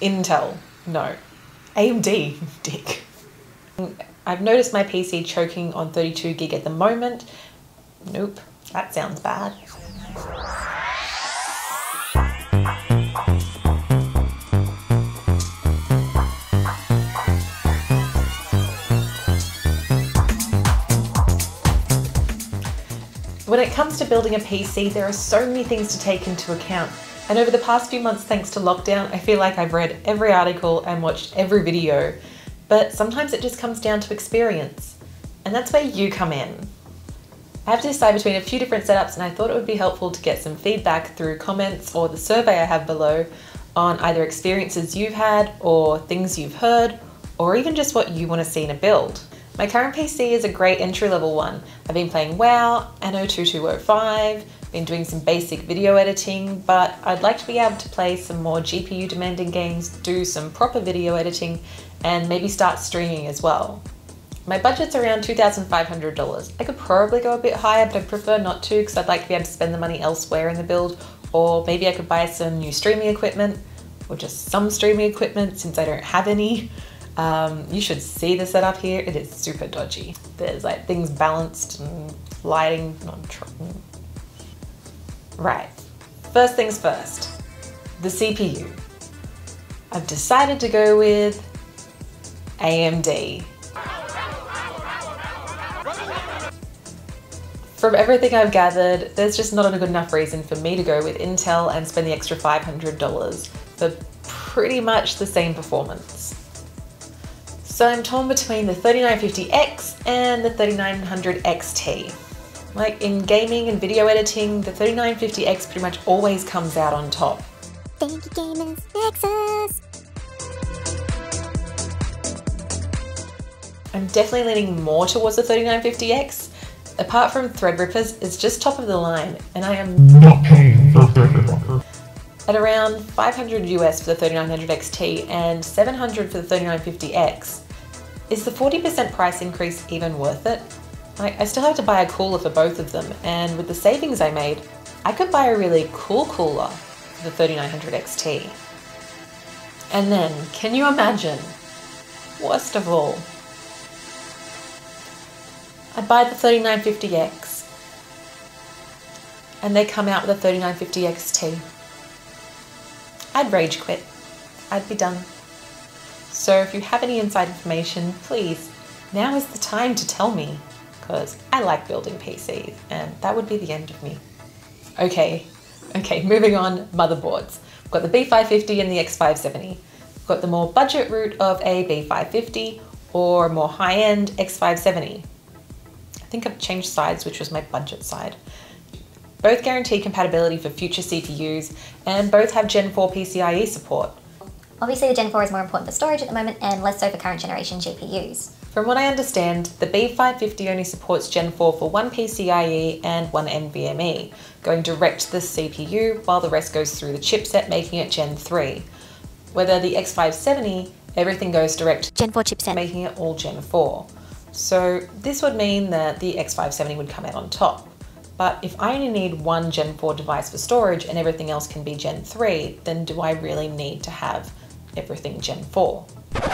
Intel, no. AMD, dick. I've noticed my PC choking on 32 gig at the moment. Nope, that sounds bad. When it comes to building a PC, there are so many things to take into account. And over the past few months, thanks to lockdown, I feel like I've read every article and watched every video. But sometimes it just comes down to experience. And that's where you come in. I have to decide between a few different setups, and I thought it would be helpful to get some feedback through comments or the survey I have below on either experiences you've had or things you've heard, or even just what you want to see in a build. My current PC is a great entry-level one. I've been playing WoW, Anno 2205, been doing some basic video editing, but I'd like to be able to play some more GPU demanding games, do some proper video editing, and maybe start streaming as well. My budget's around $2,500. I could probably go a bit higher, but I prefer not to because I'd like to be able to spend the money elsewhere in the build, or maybe I could buy some new streaming equipment, or just some streaming equipment since I don't have any. You should see the setup here. It is super dodgy. There's like things balanced and lighting. Right, first things first, the CPU. I've decided to go with AMD. From everything I've gathered, there's just not a good enough reason for me to go with Intel and spend the extra $500 for pretty much the same performance. So I'm torn between the 3950X and the 3900 XT. Like in gaming and video editing, the 3950X pretty much always comes out on top. Thank you, gamers, Nexus! I'm definitely leaning more towards the 3950X. Apart from Threadrippers, it's just top of the line, and I am not paying for Threadripper. At around 500 US for the 3900 XT and 700 for the 3950X, is the 40% price increase even worth it? I still have to buy a cooler for both of them, and with the savings I made, I could buy a really cool cooler for the 3900 XT. And then, can you imagine? Worst of all, I'd buy the 3950X, and they come out with a 3950 XT. I'd rage quit. I'd be done. So if you have any inside information, please, now is the time to tell me, because I like building PCs, and that would be the end of me. Okay, moving on, motherboards. We've got the B550 and the X570. We've got the more budget route of a B550 or more high-end X570. I think I've changed sides, which was my budget side. Both guarantee compatibility for future CPUs, and both have Gen 4 PCIe support. Obviously the Gen 4 is more important for storage at the moment and less so for current generation GPUs. From what I understand, the B550 only supports Gen 4 for one PCIe and one NVMe, going direct to the CPU while the rest goes through the chipset, making it Gen 3. Whether the X570, everything goes direct to Gen 4 chipset, making it all Gen 4. So this would mean that the X570 would come out on top. But if I only need one Gen 4 device for storage and everything else can be Gen 3, then do I really need to have everything Gen 4?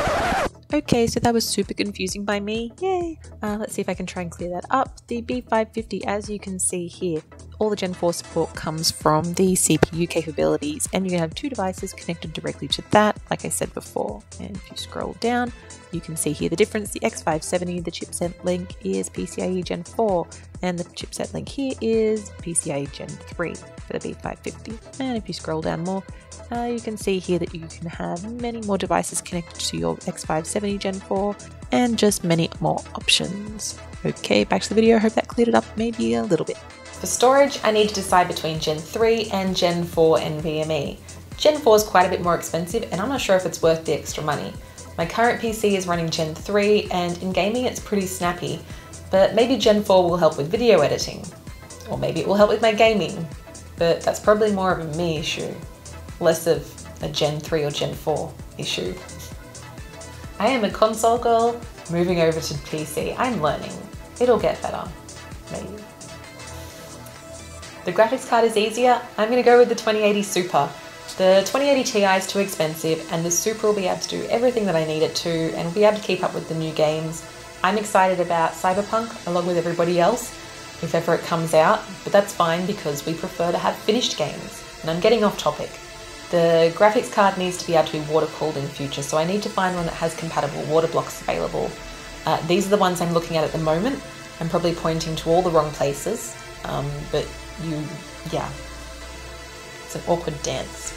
Okay, so that was super confusing by me. Yay! Let's see if I can try and clear that up. The B550, as you can see here, all the Gen 4 support comes from the CPU capabilities, and you can have two devices connected directly to that, like I said before. And if you scroll down, you can see here the difference. The X570, the chipset link is PCIe Gen 4, and the chipset link here is PCIe Gen 3 for the B550. And if you scroll down more, you can see here that you can have many more devices connected to your X570 Gen 4 and just many more options. Okay, back to the video. I hope that cleared it up maybe a little bit. For storage, I need to decide between Gen 3 and Gen 4 NVMe. Gen 4 is quite a bit more expensive, and I'm not sure if it's worth the extra money. My current PC is running Gen 3, and in gaming it's pretty snappy, but maybe Gen 4 will help with video editing. Or maybe it will help with my gaming, but that's probably more of a me issue, less of a Gen 3 or Gen 4 issue. I am a console girl moving over to PC. I'm learning. It'll get better, maybe. The graphics card is easier. I'm going to go with the 2080 Super. The 2080 Ti is too expensive, and the Super will be able to do everything that I need it to and will be able to keep up with the new games. I'm excited about Cyberpunk along with everybody else, if ever it comes out, but that's fine because we prefer to have finished games. And I'm getting off topic. The graphics card needs to be able to be water cooled in the future, so I need to find one that has compatible water blocks available. These are the ones I'm looking at the moment. I'm probably pointing to all the wrong places, but yeah, it's an awkward dance.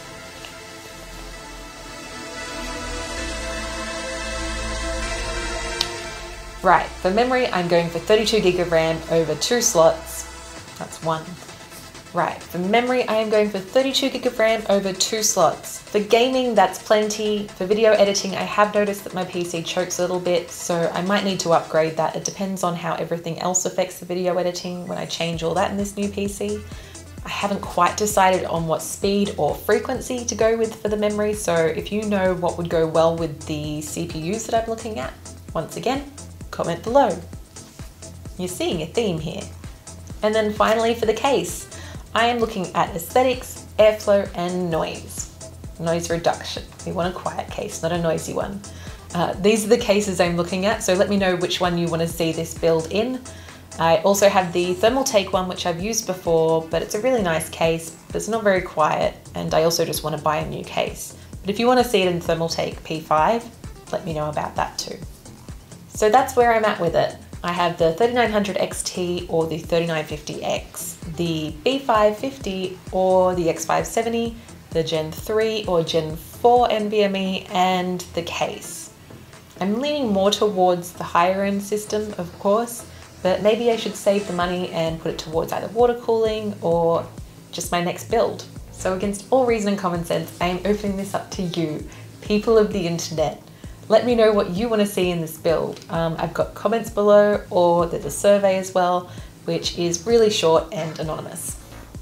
Right, for memory, I'm going for 32 gig of RAM over 2 slots. That's 1. Right, for memory, I am going for 32 gig of RAM over 2 slots. For gaming, that's plenty. For video editing, I have noticed that my PC chokes a little bit, so I might need to upgrade that. It depends on how everything else affects the video editing when I change all that in this new PC. I haven't quite decided on what speed or frequency to go with for the memory, so if you know what would go well with the CPUs that I'm looking at, once again, comment below. You're seeing a theme here. And then finally for the case, I am looking at aesthetics, airflow, and noise. Noise reduction. We want a quiet case, not a noisy one. These are the cases I'm looking at, so let me know which one you want to see this build in. I also have the Thermaltake one, which I've used before, but it's a really nice case, but it's not very quiet, and I also just want to buy a new case. But if you want to see it in Thermaltake P5, let me know about that too. So that's where I'm at with it. I have the 3900 XT or the 3950X, the B550 or the X570, the Gen 3 or Gen 4 NVMe, and the case. I'm leaning more towards the higher end system, of course, but maybe I should save the money and put it towards either water cooling or just my next build. So against all reason and common sense, I am opening this up to you, people of the internet. Let me know what you want to see in this build. I've got comments below, or there's a survey as well, which is really short and anonymous.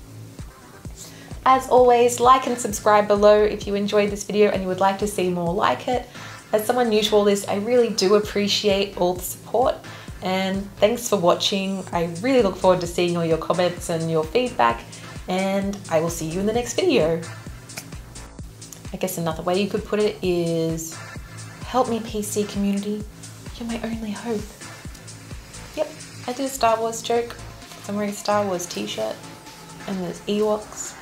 As always, like and subscribe below if you enjoyed this video and you would like to see more like it. As someone new to all this, I really do appreciate all the support, and thanks for watching. I really look forward to seeing all your comments and your feedback, and I will see you in the next video. I guess another way you could put it is, help me, PC community. You're my only hope. Yep, I did a Star Wars joke. I'm wearing a Star Wars t-shirt and there's Ewoks.